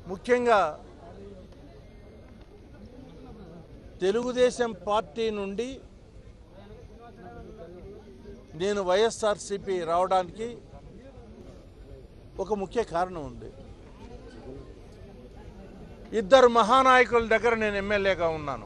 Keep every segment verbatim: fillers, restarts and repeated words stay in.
ముఖ్యంగా తెలుగుదేశం పార్టీ నుండి నేను వైఎస్ఆర్సీపీ రావడానికి ఒక ముఖ్య కారణం ఉంది. ఇద్దరు మహానాయకుల దగ్గర నేను ఎమ్మెల్యేగా ఉన్నాను.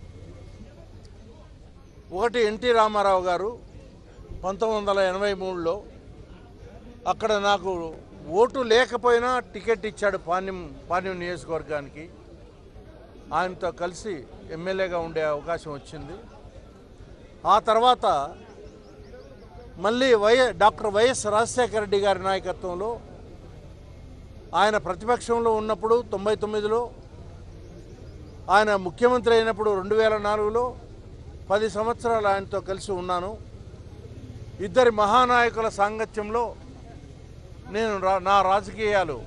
ఒకటి ఎన్టీ రామారావు గారు పంతొమ్మిది వందల ఎనభై మూడులో అక్కడ నాకు ఓటు లేకపోయినా టికెట్ ఇచ్చాడు పాణ్యం పాణ్యం నియోజకవర్గానికి. ఆయనతో కలిసి ఎమ్మెల్యేగా ఉండే అవకాశం వచ్చింది. ఆ తర్వాత మళ్ళీ Y doctor YS Rajasekhara Reddy గారి నాయకత్వంలో ఆయన ప్రతిపక్షంలో ఉన్నప్పుడు తొంభై తొమ్మిదిలో ఆయన ముఖ్యమంత్రి అయినప్పుడు రెండు వేల నాలుగులో పది సంవత్సరాలు ఆయనతో కలిసి ఉన్నాను. ఇద్దరి మహానాయకుల సాంగత్యంలో నేను నా రాజకీయాలు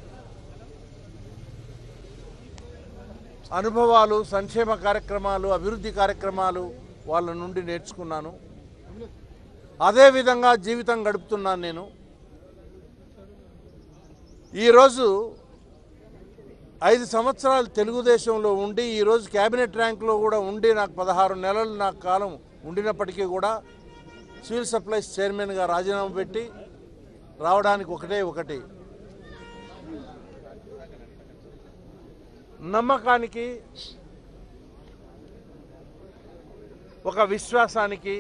అనుభవాలు, సంక్షేమ కార్యక్రమాలు, అభివృద్ధి కార్యక్రమాలు వాళ్ళ నుండి నేర్చుకున్నాను. అదేవిధంగా జీవితం గడుపుతున్నాను. నేను ఈరోజు ఐదు సంవత్సరాలు తెలుగుదేశంలో ఉండి ఈరోజు క్యాబినెట్ ర్యాంకులో కూడా ఉండి నాకు పదహారు నెలలు నాకు కాలం ఉండినప్పటికీ కూడా సివిల్ సప్లైస్ చైర్మన్గా రాజీనామా పెట్టి రావడానికి ఒకటే ఒకటి నమ్మకానికి, ఒక విశ్వాసానికి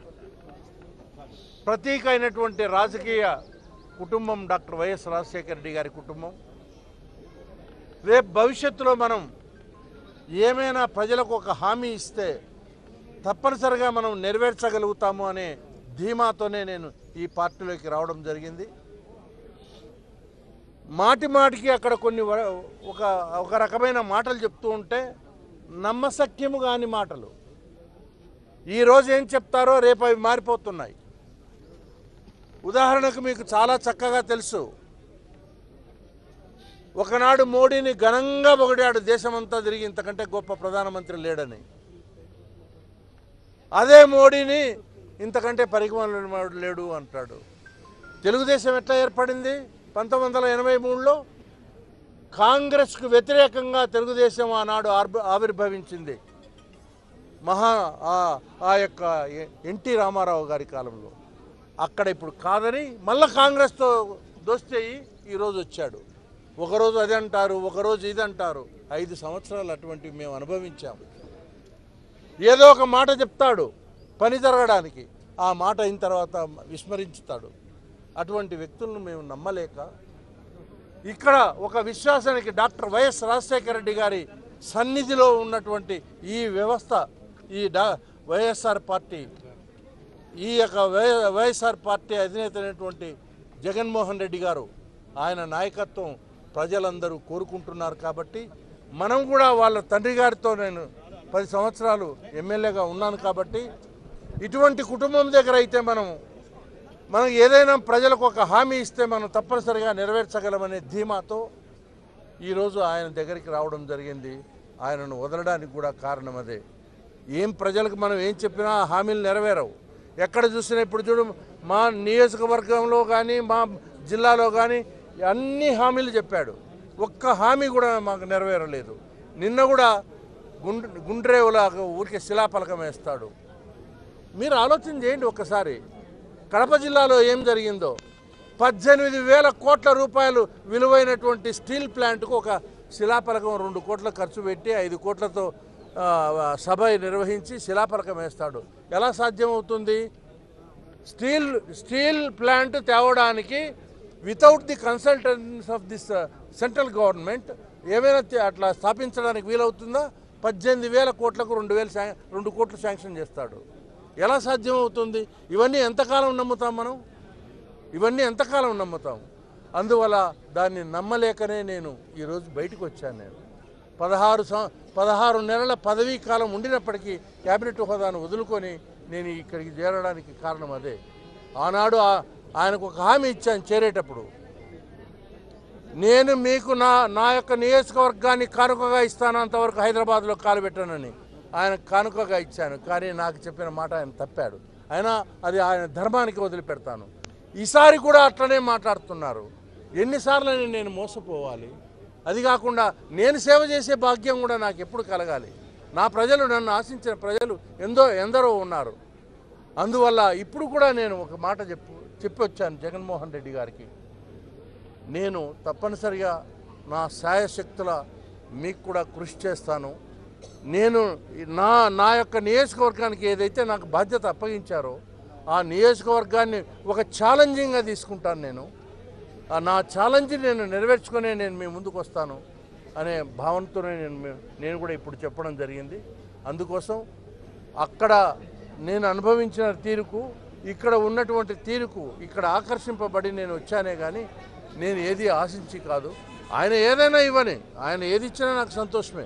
ప్రతీక అయినటువంటి రాజకీయ కుటుంబం డాక్టర్ వైఎస్ రాజశేఖర రెడ్డి గారి కుటుంబం. రేపు భవిష్యత్తులో మనం ఏమైనా ప్రజలకు ఒక హామీ ఇస్తే తప్పనిసరిగా మనం నెరవేర్చగలుగుతాము అనే ధీమాతోనే నేను ఈ పార్టీలోకి రావడం జరిగింది. మాటి మాటికి అక్కడ కొన్ని ఒక ఒక రకమైన మాటలు చెప్తూ ఉంటే నమ్మశక్యము కాని మాటలు. ఈరోజు ఏం చెప్తారో రేపు అవి మారిపోతున్నాయి. ఉదాహరణకు మీకు చాలా చక్కగా తెలుసు, ఒకనాడు మోడీని ఘనంగా పొగిడాడు దేశమంతా తిరిగి, ఇంతకంటే గొప్ప ప్రధానమంత్రి లేడని. అదే మోడీని ఇంతకంటే పరిగణన లేడు అంటాడు. తెలుగుదేశం ఎట్లా ఏర్పడింది? పంతొమ్మిది వందల ఎనభై మూడులో కాంగ్రెస్కు వ్యతిరేకంగా తెలుగుదేశం ఆనాడు ఆవిర్భవించింది. మహా ఆ యొక్క ఎన్టీ రామారావు గారి కాలంలో. అక్కడ ఇప్పుడు కాదని మళ్ళీ కాంగ్రెస్తో దోస్తీ ఈరోజు వచ్చాడు. ఒకరోజు అది అంటారు, ఒకరోజు ఇది అంటారు. ఐదు సంవత్సరాలు అటువంటివి మేము అనుభవించాము. ఏదో ఒక మాట చెప్తాడు పని జరగడానికి, ఆ మాట అయిన తర్వాత విస్మరించుతాడు. అటువంటి వ్యక్తులను మేము నమ్మలేక ఇక్కడ ఒక విశ్వాసానికి డాక్టర్ వైఎస్ రాజశేఖర రెడ్డి గారి సన్నిధిలో ఉన్నటువంటి ఈ వ్యవస్థ, ఈ డా వైఎస్ఆర్ పార్టీ, ఈ యొక్క వైఎస్ఆర్ పార్టీ అధినేత అయినటువంటి జగన్మోహన్ రెడ్డి గారు, ఆయన నాయకత్వం ప్రజలందరూ కోరుకుంటున్నారు. కాబట్టి మనం కూడా వాళ్ళ తండ్రి గారితో నేను పది సంవత్సరాలు ఎమ్మెల్యేగా ఉన్నాను. కాబట్టి ఇటువంటి కుటుంబం దగ్గర అయితే మనం మనం ఏదైనా ప్రజలకు ఒక హామీ ఇస్తే మనం తప్పనిసరిగా నెరవేర్చగలమనే ధీమాతో ఈరోజు ఆయన దగ్గరికి రావడం జరిగింది. ఆయనను వదలడానికి కూడా కారణం అదే. ఏం ప్రజలకు మనం ఏం చెప్పినా హామీలు నెరవేరవు. ఎక్కడ చూసినా ఇప్పుడు చూడు, మా నియోజకవర్గంలో కానీ మా జిల్లాలో కానీ అన్ని హామీలు చెప్పాడు, ఒక్క హామీ కూడా మాకు నెరవేరలేదు. నిన్న కూడా గుండ్ర గుండ్రేవులాగా ఊరికే శిలాఫలకం వేస్తాడు. మీరు ఆలోచన చేయండి ఒక్కసారి, కడప జిల్లాలో ఏం జరిగిందో. పద్దెనిమిది వేల కోట్ల రూపాయలు విలువైనటువంటి స్టీల్ ప్లాంట్కు ఒక శిలాఫలకం రెండు కోట్ల ఖర్చు పెట్టి ఐదు కోట్లతో సభ నిర్వహించి శిలాఫలకం వేస్తాడు. ఎలా సాధ్యమవుతుంది? స్టీల్ స్టీల్ ప్లాంట్ తేవడానికి without the consultants of this central government ఏమైనా అట్లా స్థాపించడానికి వీలవుతుందా? పద్దెనిమిది వేల కోట్లకు రెండు వేల రెండు కోట్లు శాంక్షన్ చేస్తాడు. ఎలా సాధ్యమవుతుంది? ఇవన్నీ ఎంతకాలం నమ్ముతాం మనం? ఇవన్నీ ఎంతకాలం నమ్ముతాం? అందువల్ల దాన్ని నమ్మలేకనే నేను ఈరోజు బయటకు వచ్చాను. నేను పదహారు సం పదహారు నెలల పదవీ కాలం ఉండినప్పటికీ క్యాబినెట్ హోదాను వదులుకొని నేను ఇక్కడికి చేరడానికి కారణం అదే. ఆనాడు ఆయనకు ఒక హామీ ఇచ్చాను చేరేటప్పుడు, నేను మీకు నా నా యొక్క నియోజకవర్గాన్ని కానుకగా ఇస్తాను, అంతవరకు హైదరాబాద్లో కాలు పెట్టానని ఆయన కానుకగా ఇచ్చాను. కానీ నాకు చెప్పిన మాట ఆయన తప్పాడు. అయినా అది ఆయన ధర్మానికి వదిలిపెడతాను. ఈసారి కూడా అట్లనే మాట్లాడుతున్నారు. ఎన్నిసార్లు నేను మోసపోవాలి? అది కాకుండా నేను సేవ చేసే భాగ్యం కూడా నాకు ఎప్పుడు కలగాలి. నా ప్రజలు, నన్ను ఆశించిన ప్రజలు ఎందో ఎందరో ఉన్నారు. అందువల్ల ఇప్పుడు కూడా నేను ఒక మాట చెప్పు చెప్పి వచ్చాను జగన్మోహన్ రెడ్డి గారికి. నేను తప్పనిసరిగా నా శాయశక్తుల మీకు కూడా కృషి చేస్తాను. నేను నా నా యొక్క నియోజకవర్గానికి ఏదైతే నాకు బాధ్యత అప్పగించారో ఆ నియోజకవర్గాన్ని ఒక ఛాలెంజింగ్గా తీసుకుంటాను. నేను నా ఛాలెంజ్ నేను నెరవేర్చుకునే నేను మీ ముందుకు వస్తాను అనే భావనతోనే నేను నేను కూడా ఇప్పుడు చెప్పడం జరిగింది. అందుకోసం అక్కడ నేను అనుభవించిన తీరుకు, ఇక్కడ ఉన్నటువంటి తీరుకు ఇక్కడ ఆకర్షింపబడి నేను వచ్చానే కానీ నేను ఏది ఆశించి కాదు. ఆయన ఏదైనా ఇవ్వని, ఆయన ఏది ఇచ్చినా నాకు సంతోషమే.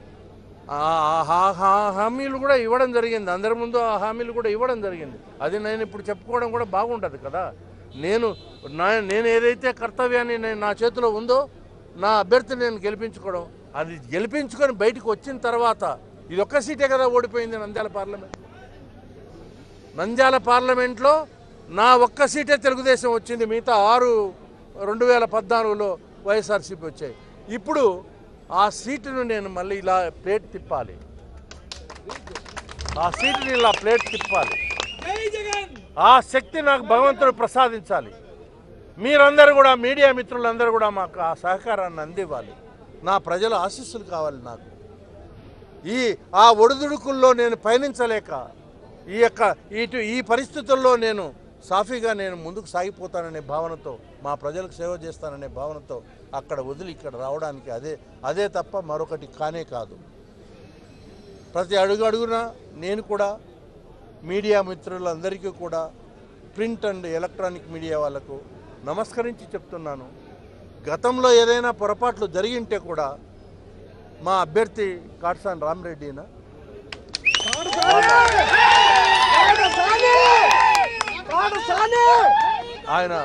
హామీలు కూడా ఇవ్వడం జరిగింది, అందరి ముందు ఆ హామీలు కూడా ఇవ్వడం జరిగింది. అది నేను ఇప్పుడు చెప్పుకోవడం కూడా బాగుంటుంది కదా. నేను నా నేను ఏదైతే కర్తవ్యాన్ని నేను నా చేతిలో ఉందో నా అభ్యర్థిని నేను గెలిపించుకోవడం, అది గెలిపించుకొని బయటకు వచ్చిన తర్వాత ఇది ఒక్క సీటే కదా ఓడిపోయింది నంద్యాల పార్లమెంట్. నంద్యాల పార్లమెంట్లో నా ఒక్క సీటే తెలుగుదేశం వచ్చింది, మిగతా ఆరు రెండు వేల పద్నాలుగులో వైఎస్ఆర్సీపీ వచ్చాయి. ఇప్పుడు ఆ సీటును నేను మళ్ళీ ఇలా ప్లేట్ తిప్పాలి, ఆ సీటుని ఇలా ప్లేట్ తిప్పాలి. ఆ శక్తి నాకు భగవంతుడు ప్రసాదించాలి. మీరందరూ కూడా, మీడియా మిత్రులందరూ కూడా మాకు ఆ సహకారాన్ని అందివ్వాలి. నా ప్రజల ఆశీస్సులు కావాలి నాకు. ఈ ఆ ఒడిదుడుకుల్లో నేను పయనించలేక ఈ యొక్క ఇటు ఈ పరిస్థితుల్లో నేను సాఫీగా నేను ముందుకు సాగిపోతాననే భావనతో, మా ప్రజలకు సేవ చేస్తాననే భావనతో అక్కడ వదిలి ఇక్కడ రావడానికి అదే అదే తప్ప మరొకటి కానే కాదు. ప్రతి అడుగు అడుగున నేను కూడా మీడియా మిత్రులందరికీ కూడా, ప్రింట్ అండ్ ఎలక్ట్రానిక్ మీడియా వాళ్ళకు నమస్కరించి చెప్తున్నాను. గతంలో ఏదైనా పొరపాట్లు జరిగింటే కూడా మా అభ్యర్థి కాట్సాని రామరెడ్డినా ఆయన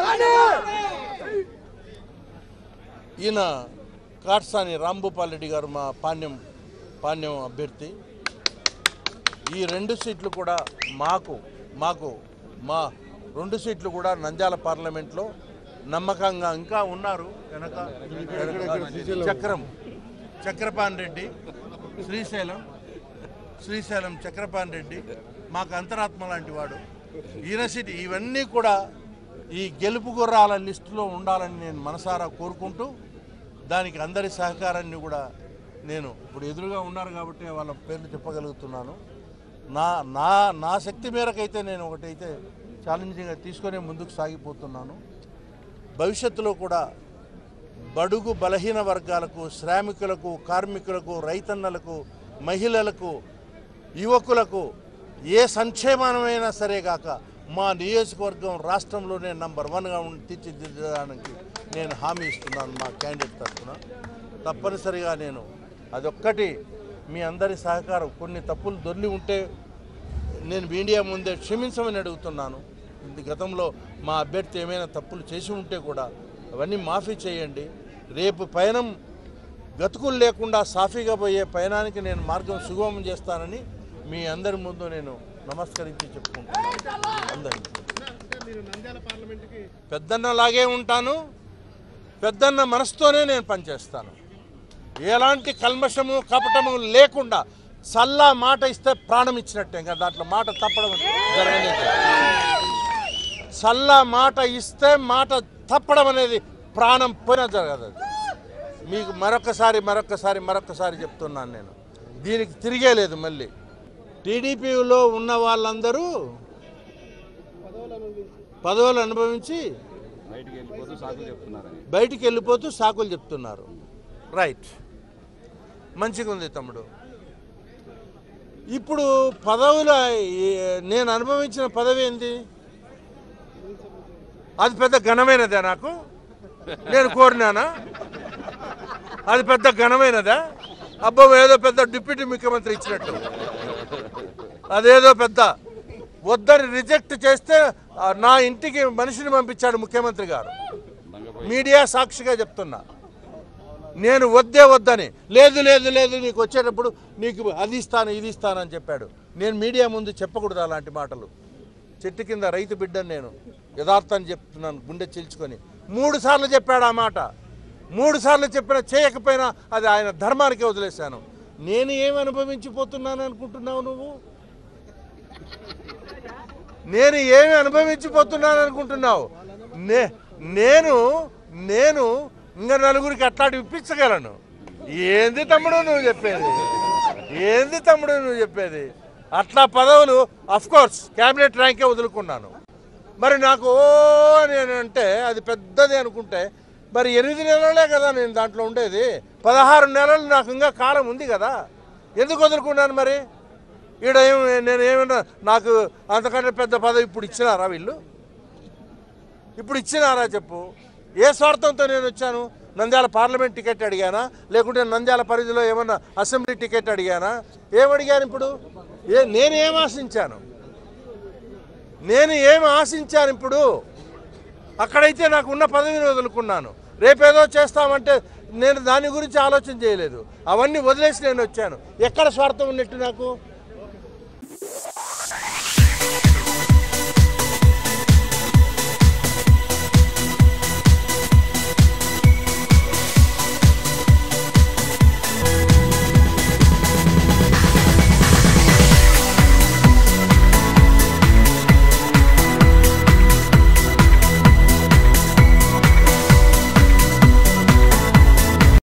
ఈయన కాట్సాని రాంభూపాల్ రెడ్డి గారు మా పాణ్యం పాణ్యం అభ్యర్థి. ఈ రెండు సీట్లు కూడా మాకు మాకు మా రెండు సీట్లు కూడా నంద్యాల పార్లమెంట్లో నమ్మకంగా ఇంకా ఉన్నారు. వెనక చక్రం చక్రపాణి రెడ్డి, శ్రీశైలం శ్రీశైలం చక్రపాణి రెడ్డి మాకు అంతరాత్మ లాంటి వాడు. ఈయన సీట్ ఇవన్నీ కూడా ఈ గెలుపు గుర్రాల లిస్టులో ఉండాలని నేను మనసారా కోరుకుంటూ, దానికి అందరి సహకారాన్ని కూడా నేను ఇప్పుడు ఎదురుగా ఉన్నారు కాబట్టి వాళ్ళ పేర్లు చెప్పగలుగుతున్నాను. నా నా నా శక్తి మేరకైతే నేను ఒకటైతే ఛాలెంజింగ్గా తీసుకొని ముందుకు సాగిపోతున్నాను. భవిష్యత్తులో కూడా బడుగు బలహీన వర్గాలకు, శ్రామికులకు, కార్మికులకు, రైతన్నలకు, మహిళలకు, యువకులకు ఏ సంక్షేమమైనా సరే కాక మా నియోజకవర్గం రాష్ట్రంలోనే నంబర్ వన్గా ఉండి తీర్చిదిద్దడానికి నేను హామీ ఇస్తున్నాను మా క్యాండిడేట్ తరఫున. తప్పనిసరిగా నేను అదొక్కటి మీ అందరి సహకారం. కొన్ని తప్పులు దొర్లి ఉంటే నేను మీడియా ముందే క్షమించమని అడుగుతున్నాను. గతంలో మా అభ్యర్థి ఏమైనా తప్పులు చేసి ఉంటే కూడా అవన్నీ మాఫీ చేయండి. రేపు పయనం గతుకులు లేకుండా సాఫీగా పోయే పయనానికి నేను మార్గం సుగమం చేస్తానని మీ అందరి ముందు నేను నమస్కరించి చెప్పుకుంటున్నాను. అందరికీ పెద్దన్నలాగే ఉంటాను, పెద్దన్న మనసుతోనే నేను పనిచేస్తాను. ఎలాంటి కల్మషము కపటము లేకుండా చల్లా మాట ఇస్తే ప్రాణం ఇచ్చినట్టే, ఇంకా దాంట్లో మాట తప్పడం జరగలేదు. చల్లా మాట ఇస్తే మాట తప్పడం అనేది ప్రాణం పోయినా జరగదు. మీకు మరొకసారి మరొకసారి మరొకసారి చెప్తున్నాను, నేను దీనికి తిరిగే లేదు. మళ్ళీ టీడీపీలో ఉన్న వాళ్ళందరూ పదవులు అనుభవించి బయటికి వెళ్ళిపోతూ సాకులు చెప్తున్నారు. రైట్, మంచిగా ఉంది తమ్ముడు. ఇప్పుడు పదవుల నేను అనుభవించిన పదవి ఏంది? అది పెద్ద ఘనమైనదా? నాకు నేను కోరినానా? అది పెద్ద ఘనమైనదా? అబ్బో ఏదో పెద్ద డిప్యూటీ ముఖ్యమంత్రి ఇచ్చినట్టు, అదేదో పెద్ద వద్దని రిజెక్ట్ చేస్తే నా ఇంటికి మనిషిని పంపించాడు ముఖ్యమంత్రి గారు. మీడియా సాక్షిగా చెప్తున్నా, నేను వద్దే వద్దని. లేదు లేదు లేదు నీకు వచ్చేటప్పుడు నీకు అది ఇస్తాను ఇది ఇస్తాను అని చెప్పాడు. నేను మీడియా ముందు చెప్పకూడదు అలాంటి మాటలు. చెట్టు కింద రైతు బిడ్డను నేను యథార్థాన్ని చెప్తున్నాను, గుండె చీల్చుకొని. మూడు సార్లు చెప్పాడు ఆ మాట. మూడు సార్లు చెప్పినా చేయకపోయినా అది ఆయన ధర్మానికే వదిలేశాను. నేను ఏమి అనుభవించిపోతున్నాను అనుకుంటున్నావు నువ్వు? నేను ఏమి అనుభవించిపోతున్నాను అనుకుంటున్నావు? నే నేను నేను ఇంకా నలుగురికి అట్లాంటి ఇప్పించగలను. ఏంది తమ్ముడు నువ్వు చెప్పేది? ఏంది తమ్ముడు నువ్వు చెప్పేది? అట్లా పదవులు అఫ్కోర్స్ క్యాబినెట్ ర్యాంకే వదులుకున్నాను. మరి నాకు ఓ నేను అంటే అది పెద్దది అనుకుంటే మరి ఎనిమిది నెలలే కదా నేను దాంట్లో ఉండేది. పదహారు నెలలు నాకు ఇంకా కాలం ఉంది కదా, ఎందుకు వదులుకున్నాను? మరి ఈడ ఏం నేను ఏమన్నా నాకు అంతకంటే పెద్ద పదవి ఇప్పుడు ఇచ్చినారా వీళ్ళు? ఇప్పుడు ఇచ్చినారా చెప్పు? ఏ స్వార్థంతో నేను వచ్చాను? నంద్యాల పార్లమెంట్ టికెట్ అడిగానా, లేకుంటే నంద్యాల పరిధిలో ఏమన్నా అసెంబ్లీ టికెట్ అడిగానా? ఏమడిగాను ఇప్పుడు? ఏ నేనేం ఆశించాను? నేను ఏమి ఆశించాను ఇప్పుడు? అక్కడైతే నాకు ఉన్న పదవిని వదులుకున్నాను. రేపేదో చేస్తామంటే నేను దాని గురించి ఆలోచన చేయలేదు. అవన్నీ వదిలేసి నేను వచ్చాను. ఎక్కడ స్వార్థం ఉన్నట్టు నాకు?